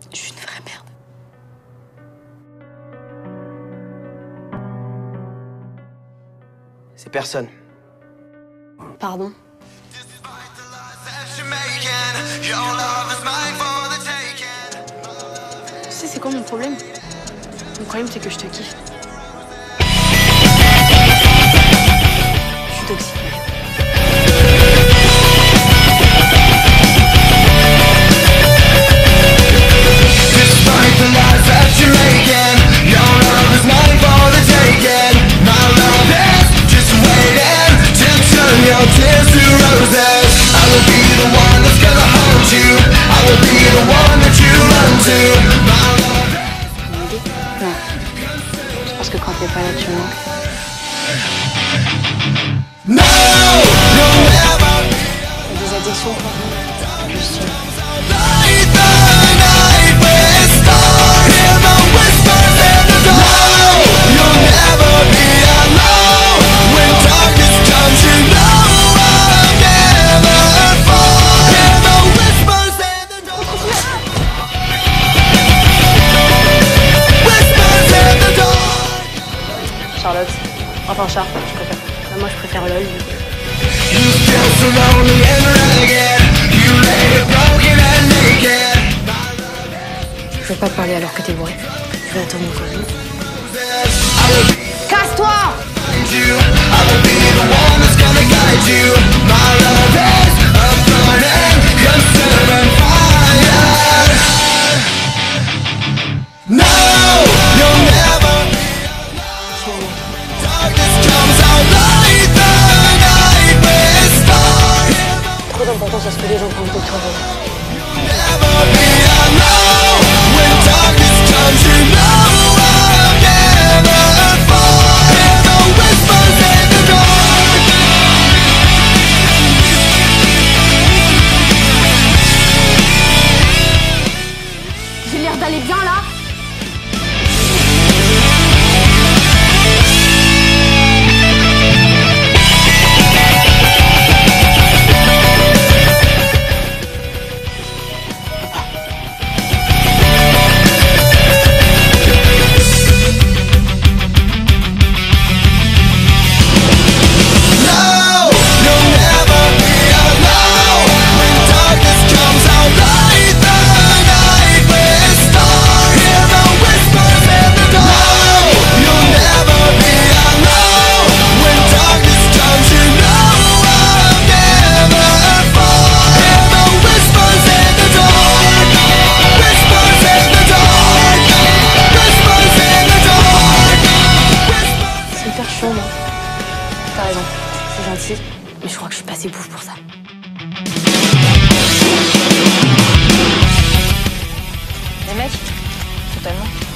Je suis une vraie merde. C'est personne. Pardon. Tu sais, c'est quoi mon problème? Mon problème, c'est que je te kiffe. Je suis toxique. Non. C'est parce que quand t'es pas là, tu me manques. Des addictions, quoi. Je suis. Charlotte. Enfin, Char, je préfère. Moi, je préfère LOL. Je veux pas te parler alors que t'es bourré. Je vais attendre encore. Casse-toi! Trop d'importance à ce que les gens pensent de toi. J'ai l'air d'aller bien là? T'as raison, c'est gentil, mais je crois que je suis pas assez bouffe pour ça. Les mecs, totalement.